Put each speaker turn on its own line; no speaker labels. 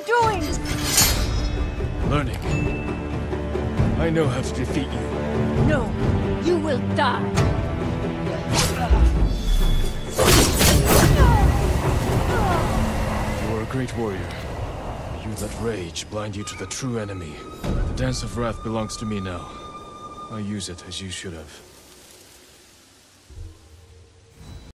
doing?
Learning. I know how to defeat you.
No, you will die.
You are a great warrior. You let rage blind you to the true enemy. The Dance of Wrath belongs to me now. I'll use it as you should have.